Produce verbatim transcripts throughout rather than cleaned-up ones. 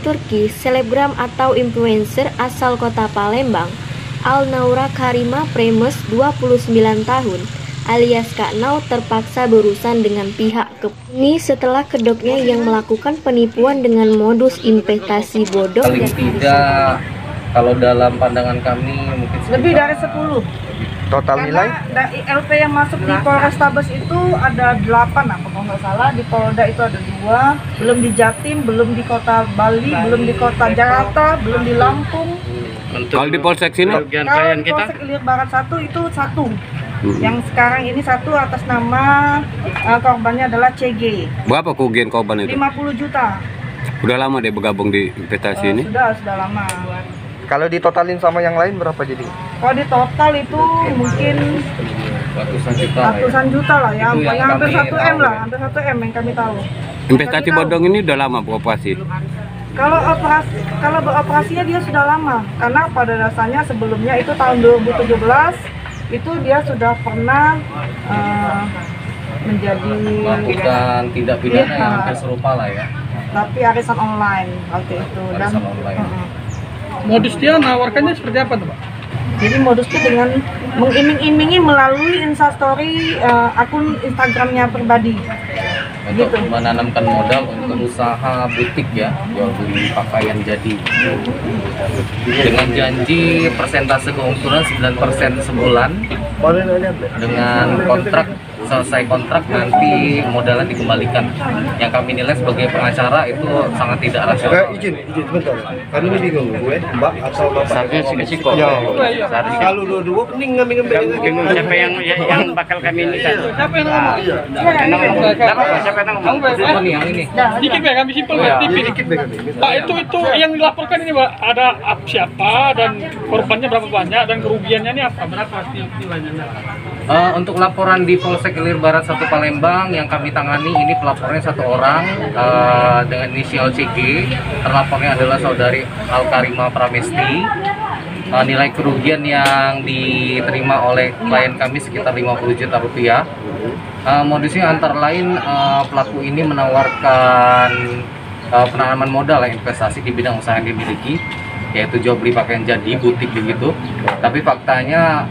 Turki, selebgram atau influencer asal kota Palembang, Alnaura Karima Premes, dua puluh sembilan tahun, alias Kak Nau, terpaksa berurusan dengan pihak ke ini setelah kedoknya yang melakukan penipuan dengan modus investasi bodong paling dan tidak kalau dalam pandangan kami mungkin lebih dari sepuluh. Total nilai? Karena L P yang masuk di Polrestabes itu ada delapan, apa kalau nggak salah. Di Polda itu ada dua, belum di Jatim, belum di kota Bali, belum di kota Jakarta, belum di Lampung. Kalau di Polsek sini? Kalau di Polsek Ilir Barat satu itu satu. Hmm. Yang sekarang ini satu atas nama uh, korbannya adalah C G. Berapa kerugian korban itu? lima puluh juta. Udah lama deh bergabung di investasi Uh, ini? sudah, sudah lama. Kalau ditotalin sama yang lain berapa jadi? Kalau di total itu mungkin ratusan juta ratusan juta lah ya, Itu yang yang hampir kami satu M tahu, lah, ya. hampir satu M yang kami tahu. Investasi Kami tahu. bodong ini udah lama beroperasi? Kalau operasi, kalau beroperasinya dia sudah lama, karena pada dasarnya sebelumnya itu tahun dua ribu tujuh belas itu dia sudah pernah uh, menjadi melakukan tindak pidana Iya. yang hampir serupa lah ya. tapi arisan online waktu itu dan Arisan online. uh-uh. Modus dia menawarkannya seperti apa tuh Pak? Jadi modusnya dengan mengiming-imingi melalui instastory uh, akun Instagramnya pribadi. Untuk Gitu. menanamkan modal untuk usaha butik ya, jual beli pakaian jadi. Dengan janji persentase keuntungan sembilan persen sebulan, dengan kontrak selesai kontrak nanti modalnya dikembalikan. Yang kami nilai sebagai pengacara itu sangat tidak rasional. Eh, izin, izin sebentar. Kami ini bingung, gue, Mbak atau Bapak? Seharusnya si Kesiko. Ya. Seharusnya. Kalau dua-dua, mending ngambil-ngambil. Bingung siapa yang yang bakal kami ini kan? Siapa yang ngomong? Yang ngomong. Siapa yang ngomong? Oh, nih yang ini. Dikit ya, kami simpel Pak, tipis. Dikit deh kami. Pak, itu itu yang dilaporkan ini Pak, ada ap- siapa dan korbannya berapa banyak dan kerugiannya ini apa? Berapa nilainya? Uh, untuk laporan di Polsek Ilir Barat satu Palembang yang kami tangani ini pelapornya satu orang uh, dengan inisial C G. Terlapornya adalah saudari Alkarima Pramesti. Uh, nilai kerugian yang diterima oleh klien kami sekitar lima puluh juta rupiah. Uh, modusnya antara lain uh, pelaku ini menawarkan uh, penanaman modal ya, investasi di bidang usaha yang dimiliki, yaitu jual beli pakaian jadi, butik begitu. Tapi faktanya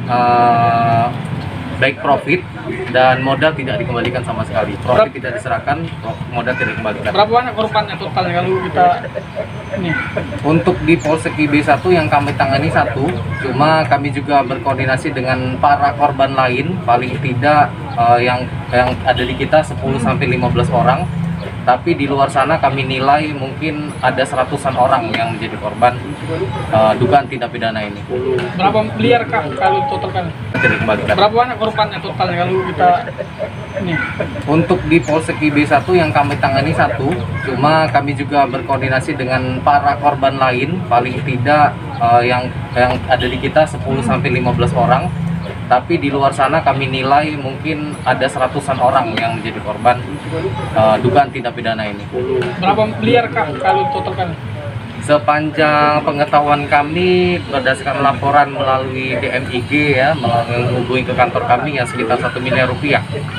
uh, baik profit dan modal tidak dikembalikan sama sekali. Profit Berapa? tidak diserahkan, modal tidak dikembalikan. Berapa banyak korbannya totalnya kalau kita ini? Untuk di Polsek I B satu yang kami tangani satu, cuma kami juga berkoordinasi dengan para korban lain, paling tidak uh, yang yang ada di kita sepuluh sampai lima belas orang. Tapi di luar sana kami nilai mungkin ada seratusan orang yang menjadi korban uh, dugaan tindak pidana ini. Berapa miliar kah kalau total kan? Tidak dikembalikan. Berapa banyak korbannya totalnya kalau kita ini? Untuk di Polsek I B satu yang kami tangani satu, cuma kami juga berkoordinasi dengan para korban lain, paling tidak uh, yang yang ada di kita sepuluh sampai lima belas orang. Tapi di luar sana kami nilai mungkin ada seratusan orang yang menjadi korban uh, dugaan tindak pidana ini. Berapa miliar kah kalau total kan? Sepanjang pengetahuan kami berdasarkan laporan melalui D M I G ya, menghubungi ke kantor kami yang sekitar satu miliar rupiah.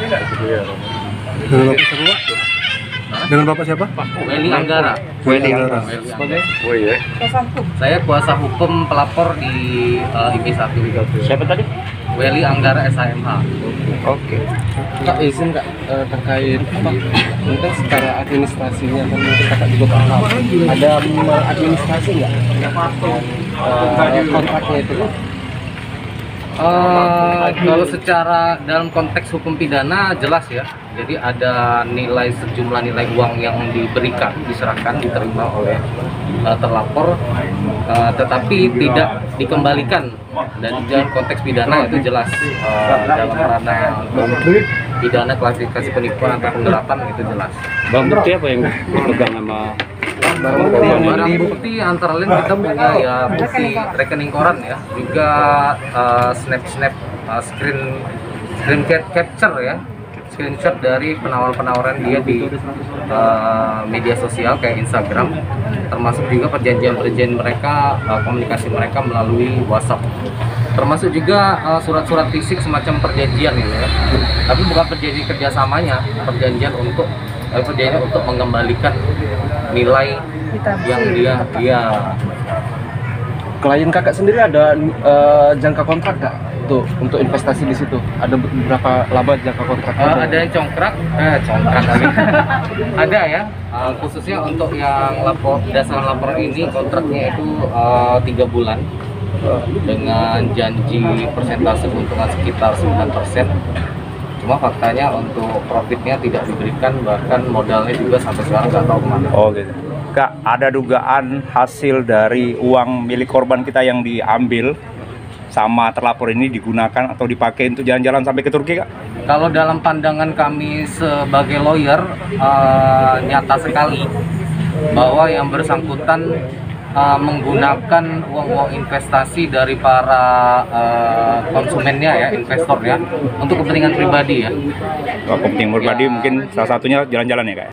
Dengan Bapak siapa, Pak? Dengan Bapak siapa? Weli Anggara. Weli Anggara. Sebagai Oh iya. saya kuasa hukum pelapor di uh, I B satu. Siapa tadi? Weli Anggara S H M H. Oke. Kak, izin Kak, eh, terkait apa? Mungkin secara administrasinya kan mungkin Kakak juga paham. Ada administrasi nggak? Eh, kontraknya itu? Uh, kalau secara dalam konteks hukum pidana jelas ya. Jadi ada nilai sejumlah nilai uang yang diberikan, diserahkan, diterima oleh uh, terlapor, uh, tetapi tidak dikembalikan. Dan dalam konteks pidana itu jelas uh, dalam ranah untuk pidana klasifikasi penipuan atau penggelapan itu jelas. Bang bukti apa yang dipegang sama Barang bukti, barang bukti antara lain kita punya ya bukti rekening koran ya, juga uh, snap-snap uh, screen screen cap- capture ya, screenshot dari penawaran-penawaran dia di uh, media sosial kayak Instagram, termasuk juga perjanjian-perjanjian mereka, uh, komunikasi mereka melalui WhatsApp, termasuk juga uh, surat-surat fisik semacam perjanjian gitu ya, tapi bukan perjanjian kerjasamanya, perjanjian untuk apa dia untuk mengembalikan nilai yang dia dia Klien kakak sendiri ada eh, jangka kontrak nggak untuk untuk investasi di situ? Ada berapa lama jangka kontrak? Uh, ada yang congkrak, eh congkrak lagi. Ada ya, uh, khususnya untuk yang lapor berdasarkan laporan ini kontraknya itu uh, tiga bulan dengan janji persentase keuntungan sekitar sembilan persen. Cuma faktanya untuk profitnya tidak diberikan, bahkan modalnya juga sampai sekarang nggak tahu kemana. Oh gitu. Kak, ada dugaan hasil dari uang milik korban kita yang diambil sama terlapor ini digunakan atau dipakai untuk jalan-jalan sampai ke Turki, Kak? Kalau dalam pandangan kami sebagai lawyer, uh, nyata sekali bahwa yang bersangkutan uh, menggunakan uang-uang investasi dari para uh, konsumennya ya, investornya, untuk kepentingan pribadi ya. Oh, kepentingan pribadi Ya. mungkin salah satunya jalan-jalan ya, Kak?